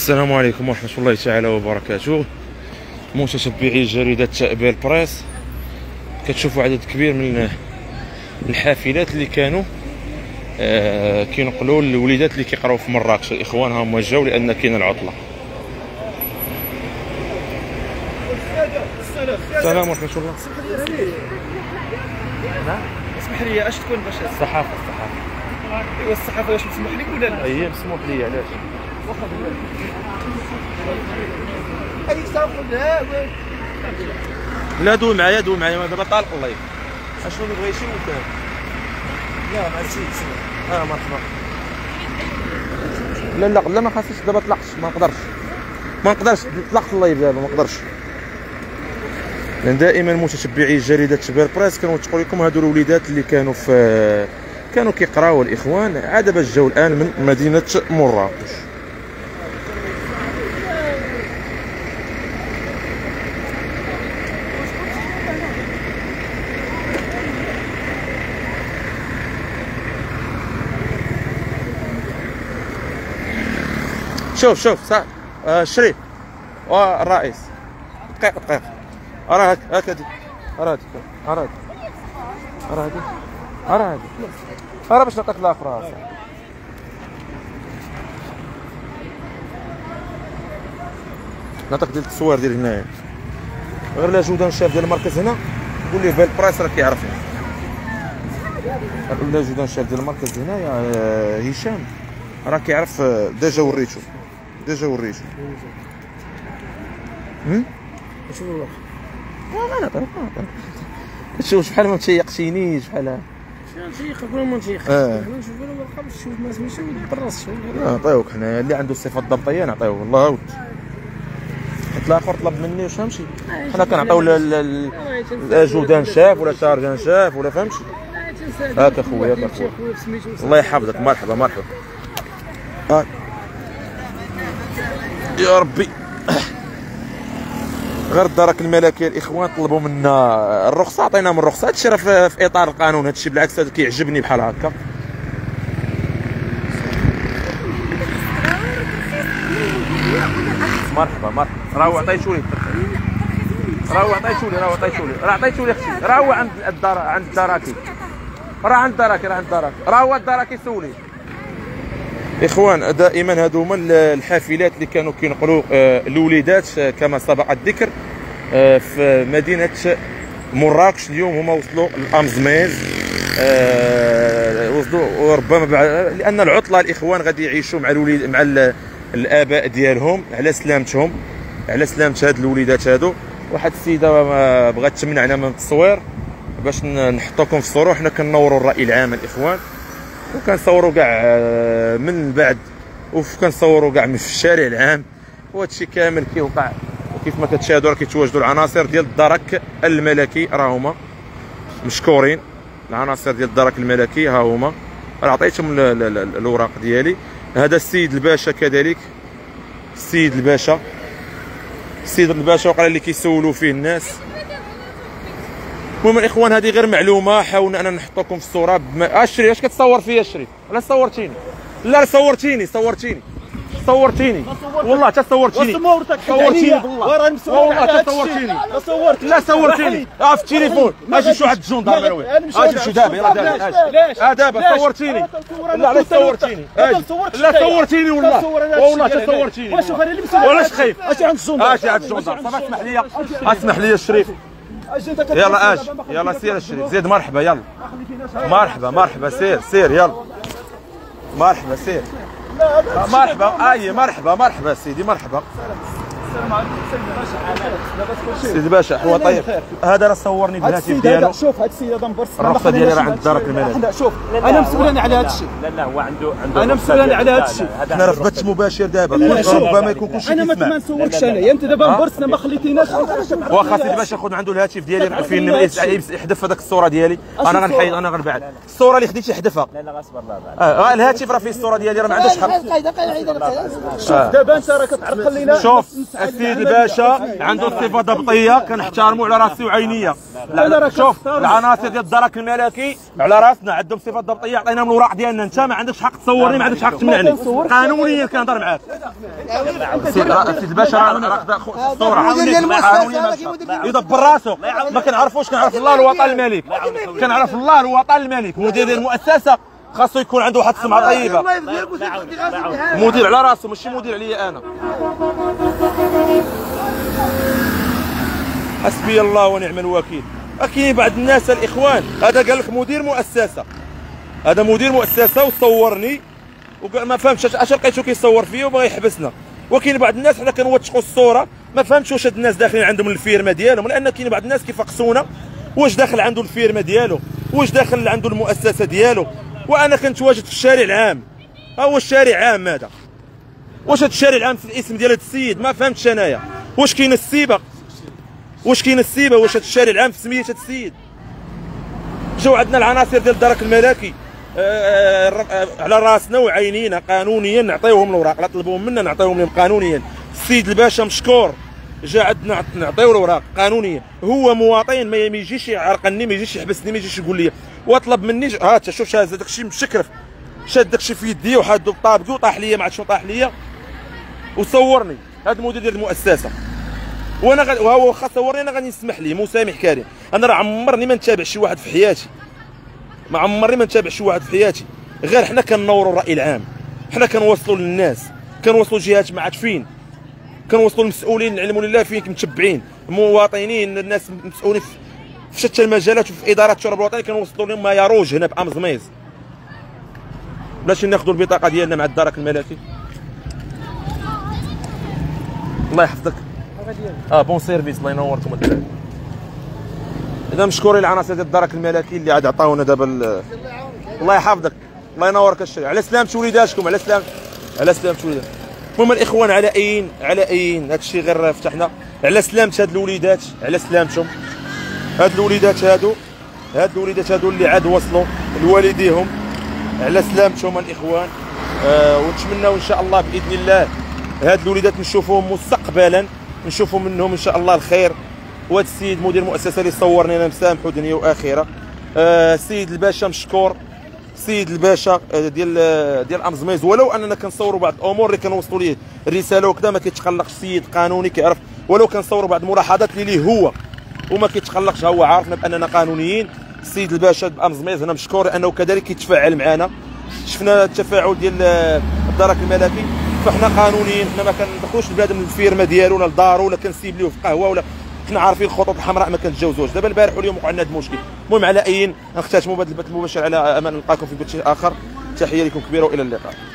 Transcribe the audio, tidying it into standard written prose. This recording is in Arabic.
السلام عليكم ورحمة الله تعالى وبركاته. متتبعي جريدة بيل بريس، كتشوفوا عدد كبير من الحافلات اللي كانوا كينقلوا الوليدات اللي كيقراو في مراكش. الاخوان هما جاو لان كاين العطلة. السلام ورحمة الله. اسمح لي اش تكون باش الصحافة ايوا الصحافه واش مسموح لك ولا لا؟ اي مسموح لي. علاش؟ لا دول معايا دابا طالق اللايف. اشنو اللي بغيتي ولا لا ما نسيتش. مرحبا. لا ما خاصنيش دابا طلقتش. ما نقدرش طلقت اللايف دابا ما نقدرش، لان دائما متتبعي جريده بيل بريس كنوثقوا لكم هادو الوليدات اللي كانوا كيقراو الاخوان عاد باش جاو الان من مدينه مراكش. شوف الشريف والرئيس دقيقة راه هكا راه باش نعطيك الاخرى. نعطيك ديال التصوير ديال هنايا غير لا جوده نشاف ديال المركز هنا قول ليه بيل برايس راه كيعرفني. لا جوده نشاف ديال المركز هنايا هشام راه كيعرف. ديجا وريتو شوف الوقت ما نعطيك كتشوف شحال ما تيقتينيش بحال نشيخك ولا ما نشيخكش. حنا نشوفوا الورقه باش تشوف ما سميتو ويدرس. نعطيوك حنايا اللي عنده الصفه الضبطيه نعطيوه. والله ود حيت الاخر طلب مني واش فهمتي. حنا كنعطيو جودان شاف ولا شارجان شاف ولا فهمتي. هاك اخويا الله يحفظك. مرحبا يا ربي. غير الدرك الملكي الاخوان طلبوا منا الرخصه عطيناهم الرخصه. هادشي راه في اطار القانون. هادشي بالعكس هذا كيعجبني بحال هكا. مرحبا راهو عطيتو لي راه عطيتو لي اختي. راه هو عند الدراكي. راه هو الدراكي سولي. اخوان دائما هادو هما الحافلات اللي كانوا كينقلوا الوليدات كما سبق الذكر في مدينه مراكش. اليوم هما وصلوا لامزميز. وصلوا وربما لان العطله الاخوان غادي يعيشوا مع الوليد مع الاباء ديالهم على سلامتهم على سلامه هاد الوليدات هادو. واحد السيده بغات تمنعنا من التصوير باش نحطوكم في الصوره. حنا كنوروا الراي العام الاخوان وكنصوروا كاع من بعد وكنصوروا كاع من في الشارع العام. وهادشي كامل كيوقع. وكيف ما كتشاهدوا راه كيتواجدوا العناصر ديال الدرك الملكي. راه هما مشكورين العناصر ديال الدرك الملكي. ها هما راه عطيتهم الاوراق ديالي. هذا السيد الباشا كذلك. السيد الباشا وقال اللي كيسولوا فيه الناس. المهم الاخوان هذه غير معلومه حاولنا ان نحطوكم في الصوره. الشريف اش كتصور فيا الشريف؟ لا صورتيني. لا صورتيني والله حتى صورتيني بالله والله حتى صورتيني. لا صورتيني في التليفون. اجي شو عند الجندرمي اجي شو دابا يلاه دابا صورتيني. لا علاش صورتيني؟ لا صورتيني والله حتى صورتيني. وشوف انا لبس ولاش خايف. اجي عند الجندر اسمح لي الشريف. يلا يلا سير الشريف زيد. مرحبا يلا مرحبا سير يلا مرحبا سير. مرحبا سيدي مرحبا سيدي باشا. هو طيب هذا راه صورني بالهاتف ديالو. شوف هاد السيد هذا مبرص. الرخصه ديالي راه عند الدرك الملكي. شوف انا مسؤول على هذا الشيء. لا هو عنده انا مسؤول على هذا الشيء. حنا راه في بث مباشر دابا ربما يكون كلشي انا ما نصوركش انايا. انت دابا مبرصنا ما خليتيناش. واخا سيدي باشا خذ عنده الهاتف ديالي فين يحذف هذاك الصوره ديالي. انا غنحيد انا غنبعد الصوره اللي خديتي يحذفها. لا غاصبر الهاتف راه فيه الصوره ديالي راه ما عندهاش حق. شوف دابا انت راه كتعرقل لينا. شوف السيد الباشا عنده صفه ضبطيه كنحترموا على راسي وعينيه. شوف العناصر ديال الدرك الملكي على راسنا عندهم صفه ضبطيه، عطينا من الوراق ديالنا. انت ما عندكش حق تصورني، ما عندكش حق تمنعني، قانونيا كنهضر معاك. السيد الباشا راه الصوره قانونيا يدبر راسو. ما كنعرفوش، كنعرف الله الوطن الملك، كنعرف الله الوطن الملك. مدير المؤسسه خاصو يكون عنده واحد السمعه طيبه. مدير على راسو ماشي مدير عليا انا. حسبي الله ونعم الوكيل. كاين بعض الناس الاخوان، هذا قال لك مدير مؤسسه، هذا مدير مؤسسه وصورني وما فهمتش اش لقيتو كيصور فيا وبغى يحبسنا. وكاين بعض الناس حنا كنوثقوا الصوره، ما فهمتش واش هاد الناس داخلين عندهم الفيرما ديالهم، لان كاين بعض الناس كيفقسونا واش داخل عنده الفيرما ديالو، واش داخل عنده المؤسسه ديالو. وانا كنت واجد في الشارع العام، ها هو الشارع عام هذا، واش هذا الشارع العام في الاسم ديال هذا السيد؟ ما فهمتش انايا واش كاين السيبه، واش كاين السيبه، واش هذا الشارع العام في سميه هذا السيد؟ جاو عندنا العناصر ديال الدرك الملكي على راسنا وعينينا قانونيا، نعطيوهم الاوراق، لا طلبوهم منا نعطيوهم لهم قانونيا. السيد الباشا مشكور جا عندنا نعطيو الاوراق قانونيا، هو مواطن ما يجيش يعرقلني، ما يجيش يحبسني، ما يجيش يقول لي وطلب مني. ها انت شوف شاد داكشي مشكرف، شاد داكشي في يدي وحادو بطابقي وطاح ليا، ما عرفت شنو طاح ليا وصورني. هذا المدير ديال المؤسسه، وانا وهو واخا صورني انا غادي نسمح ليه مسامح كريم. انا راه عمرني ما نتابع شي واحد في حياتي، ما عمرني ما نتابع شي واحد في حياتي، غير حنا كننوروا الراي العام، حنا كنوصلوا للناس، كنوصلوا جهات ما عرفت فين، كنوصلوا المسؤولين نعلموا لله فين متبعين، مواطنين، الناس مسؤولين في شتى المجالات وفي ادارات الشرب الوطني، كنوصلوا لهم ما يروج هنا بامزميز. بلاش ناخذوا البطاقه ديالنا مع الدرك الملكي. الله يحفظك. بون سيرفيس، الله ينوركم الدراري. اذا مشكورين العناصر ديال الدرك الملكي اللي عاد عطاونا دابا الله يحفظك، الله ينورك الشارع. على سلامة وليداتكم، على سلامة وليداتكم. المهم الاخوان على اين هذا الشيء غير فتحنا على سلامة هاد الوليدات، على سلامتهم. هاد الوليدات هادو اللي عاد وصلوا لوالديهم، على سلامتهم الاخوان. ونتمنوا ان شاء الله باذن الله هاد الوليدات نشوفوهم مستقبلا، نشوفوا منهم ان شاء الله الخير. وهذا السيد مدير المؤسسه اللي صورني انا مسامحو دنيا واخره. السيد الباشا مشكور، السيد الباشا ديال امزميز. ولو اننا كنصوروا بعض الامور اللي كنوصلوا ليه الرساله وكذا، ما كيتقلقش السيد قانوني كيعرف، ولو كنصوروا بعض الملاحظات اللي ليه هو وما كيتقلقش، هو عارفنا باننا قانونيين. السيد الباشا بامزميز انا مشكور لانه كذلك كيتفاعل معنا، شفنا التفاعل ديال الدرك الملكي، فاحنا قانونيين، حنا ما كندخلوش البلاد من الفيرما ديالو ولا لدارو ولا كنسيب ليه في قهوه، ولا حنا عارفين الخطوط الحمراء ما كنتجاوزوش. دابا البارح واليوم وقع لنا هذا المشكل. المهم على اين نختتموا بهذا البث المباشر، على امل نلقاكم في بث اخر. تحيه لكم كبيره والى اللقاء.